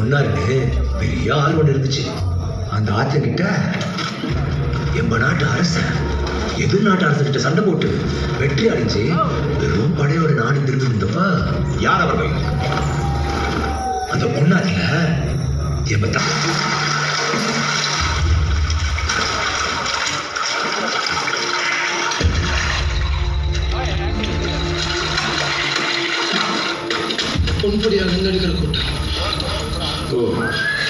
பொன்னாருன்னு பெரிய ஆள் ஒன்று இருந்துச்சு. அந்த ஆத்துக்கிட்ட எம்ப நாட்டு அரசன் எதிர் நாட்டு அரசர்கிட்ட சண்டை போட்டு வெற்றி அடைஞ்சு வெறும் படையோட நாடு திரும்பி இருந்தப்ப யார் அவர்கள்? அந்த பொன்னாத்துல எம்ப பொன்படியாக நடிக்கிற கூட்டம். ஓ